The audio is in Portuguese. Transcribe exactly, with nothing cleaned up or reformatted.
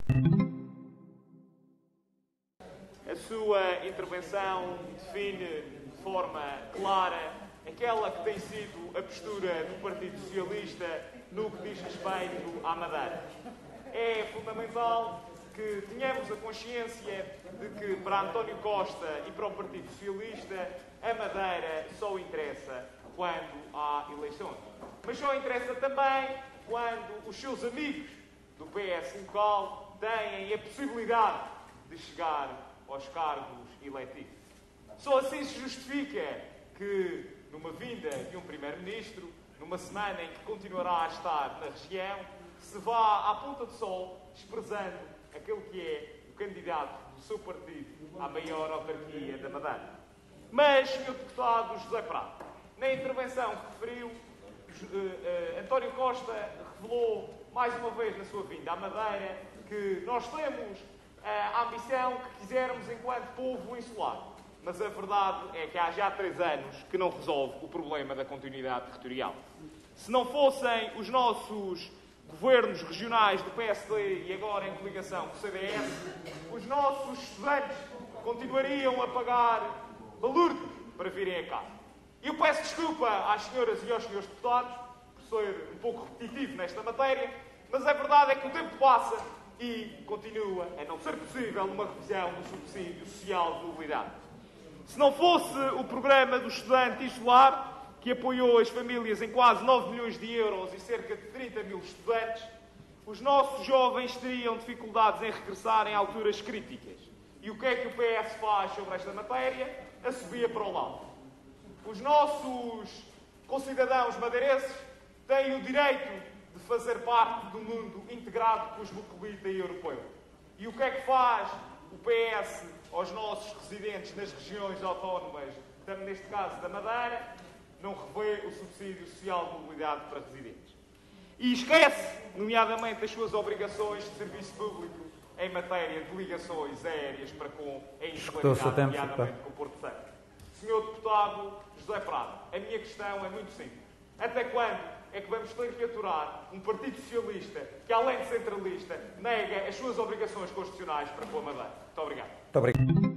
A sua intervenção define de forma clara aquela que tem sido a postura do Partido Socialista no que diz respeito à Madeira. É fundamental que tenhamos a consciência de que para António Costa e para o Partido Socialista a Madeira só interessa quando há eleições. Mas só interessa também quando os seus amigos do P S local têm a possibilidade de chegar aos cargos eletivos. Só assim se justifica que, numa vinda de um Primeiro-Ministro, numa semana em que continuará a estar na região, se vá à Ponta do Sol expressando aquele que é o candidato do seu partido à maior autarquia da Madeira. Mas, senhor Deputado José Prado, na intervenção que referiu, uh, uh, António Costa revelou mais uma vez na sua vinda à Madeira que nós temos uh, a ambição que quisermos enquanto povo insular. Mas a verdade é que há já três anos que não resolve o problema da continuidade territorial. Se não fossem os nossos governos regionais do P S D e agora em coligação com o C D S, os nossos estudantes continuariam a pagar balúrdios para virem a casa. E eu peço desculpa às senhoras e aos senhores deputados por ser um pouco repetitivo nesta matéria, mas a verdade é que o tempo passa e continua a não ser possível uma revisão do subsídio social de mobilidade. Se não fosse o programa do estudante insular, que apoiou as famílias em quase nove milhões de euros e cerca de trinta mil estudantes, os nossos jovens teriam dificuldades em regressar em alturas críticas. E o que é que o P S faz sobre esta matéria? Assobia para o lado. Os nossos concidadãos madeirenses têm o direito de fazer parte do mundo integrado cosmopolita e europeu. E o que é que faz o P S aos nossos residentes nas regiões autónomas, neste caso da Madeira? Não revê o subsídio social de mobilidade para residentes. E esquece, nomeadamente, as suas obrigações de serviço público em matéria de ligações aéreas para com a insularidade, nomeadamente com o Porto Santo. senhor Deputado José Prado, a minha questão é muito simples. Até quando é que vamos ter que aturar um Partido Socialista que, além de centralista, nega as suas obrigações constitucionais para com a Madeira? Muito obrigado. Muito obrigado.